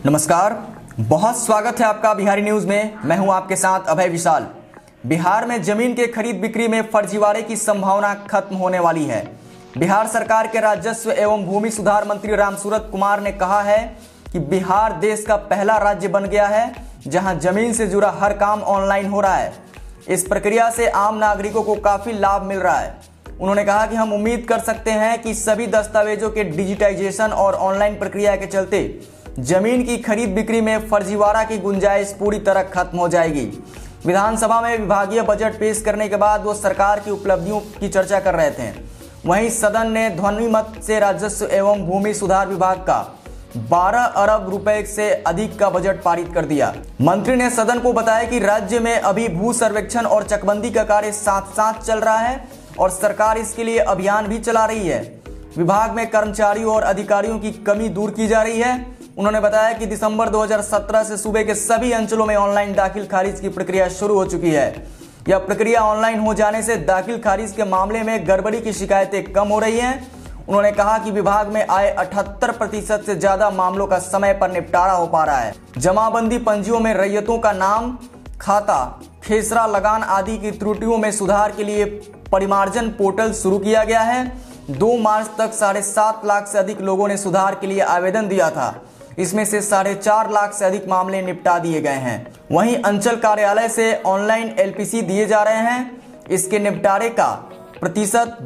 नमस्कार, बहुत स्वागत है आपका बिहारी न्यूज में। मैं हूं आपके साथ अभय विशाल। बिहार में जमीन के खरीद बिक्री में फर्जीवाड़े की संभावना खत्म होने वाली है। बिहार सरकार के राजस्व एवं भूमि सुधार मंत्री रामसूरत कुमार ने कहा है कि बिहार देश का पहला राज्य बन गया है जहां जमीन से जुड़ा हर काम ऑनलाइन हो रहा है। इस प्रक्रिया से आम नागरिकों को काफी लाभ मिल रहा है। उन्होंने कहा कि हम उम्मीद कर सकते हैं कि सभी दस्तावेजों के डिजिटाइजेशन और ऑनलाइन प्रक्रिया के चलते जमीन की खरीद बिक्री में फर्जीवाड़ा की गुंजाइश पूरी तरह खत्म हो जाएगी। विधानसभा में विभागीय बजट पेश करने के बाद वो सरकार की उपलब्धियों की चर्चा कर रहे थे। वहीं सदन ने ध्वनिमत से राजस्व एवं भूमि सुधार विभाग का 12 अरब रुपए से अधिक का बजट पारित कर दिया। मंत्री ने सदन को बताया कि राज्य में अभी भू सर्वेक्षण और चकबंदी का कार्य साथ साथ चल रहा है और सरकार इसके लिए अभियान भी चला रही है। विभाग में कर्मचारियों और अधिकारियों की कमी दूर की जा रही है। उन्होंने बताया कि दिसंबर 2017 से सूबे के सभी अंचलों में ऑनलाइन दाखिल खारिज की प्रक्रिया शुरू हो चुकी है। यह प्रक्रिया ऑनलाइन हो जाने से दाखिल खारिज के मामले में गड़बड़ी की शिकायतें कम हो रही हैं। उन्होंने कहा कि विभाग में आए 78% से ज्यादा मामलों का समय पर निपटारा हो पा रहा है। जमाबंदी पंजियों में रैयतों का नाम, खाता, खेसरा, लगान आदि की त्रुटियों में सुधार के लिए परिमार्जन पोर्टल शुरू किया गया है। 2 मार्च तक 7.5 लाख से अधिक लोगों ने सुधार के लिए आवेदन दिया था। इसमें से 4.5 लाख से अधिक मामले निपटा दिए गए हैं। वहीं अंचल कार्यालय से ऑनलाइन एलपीसी दिए जा रहे हैं। इसके निपटारे का प्रतिशत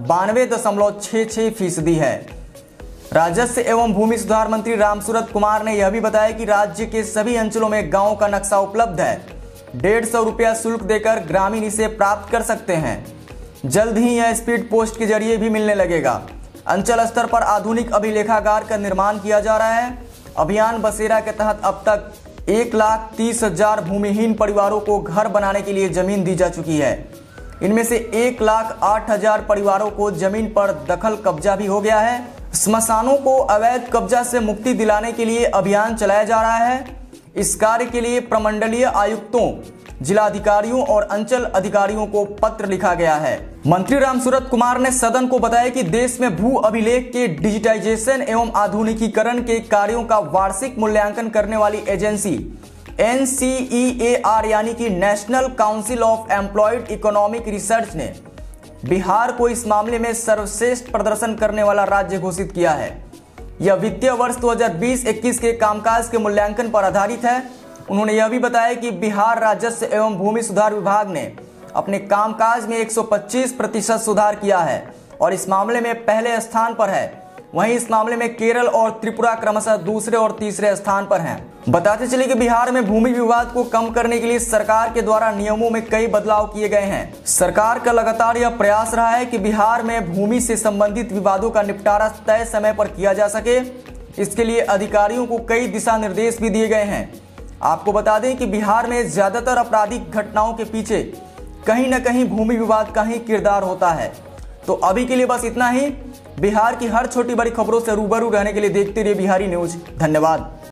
92.66% है। राजस्व एवं भूमि सुधार मंत्री रामसूरत कुमार ने यह भी बताया कि राज्य के सभी अंचलों में गांव का नक्शा उपलब्ध है। 150 रुपया शुल्क देकर ग्रामीण इसे प्राप्त कर सकते हैं। जल्द ही यह स्पीड पोस्ट के जरिए भी मिलने लगेगा। अंचल स्तर पर आधुनिक अभिलेखागार का निर्माण किया जा रहा है। अभियान बसेरा के तहत अब तक 1,30,000 भूमिहीन परिवारों को घर बनाने के लिए जमीन दी जा चुकी है। इनमें से 1,08,000 परिवारों को जमीन पर दखल कब्जा भी हो गया है। स्मशानों को अवैध कब्जा से मुक्ति दिलाने के लिए अभियान चलाया जा रहा है। इस कार्य के लिए प्रमंडलीय आयुक्तों, जिलाधिकारियों और अंचल अधिकारियों को पत्र लिखा गया है। मंत्री रामसूरत कुमार ने सदन को बताया कि देश में भू अभिलेख के डिजिटाइजेशन एवं आधुनिकीकरण के कार्यों का वार्षिक मूल्यांकन करने वाली एजेंसी NCEAR यानी कि national council of employed economic research ने बिहार को इस मामले में सर्वश्रेष्ठ प्रदर्शन करने वाला राज्य घोषित किया है। यह वित्तीय वर्ष 2020-21 के कामकाज के मूल्यांकन पर आधारित है। उन्होंने यह भी बताया कि बिहार राजस्व एवं भूमि सुधार विभाग ने अपने कामकाज में 125% सुधार किया है और इस मामले में पहले स्थान पर है। वहीं इस मामले में केरल और त्रिपुरा क्रमशः दूसरे और तीसरे स्थान पर हैं। बताते चले कि बिहार में भूमि विवाद को कम करने के लिए सरकार के द्वारा नियमों में कई बदलाव किए गए हैं। सरकार का लगातार यह प्रयास रहा है कि बिहार में भूमि से संबंधित विवादों का निपटारा तय समय पर किया जा सके। इसके लिए अधिकारियों को कई दिशा निर्देश भी दिए गए हैं। आपको बता दें कि बिहार में ज्यादातर आपराधिक घटनाओं के पीछे कहीं न कहीं भूमि विवाद का ही किरदार होता है। तो अभी के लिए बस इतना ही। बिहार की हर छोटी बड़ी खबरों से रूबरू रहने के लिए देखते रहिए बिहारी न्यूज। धन्यवाद।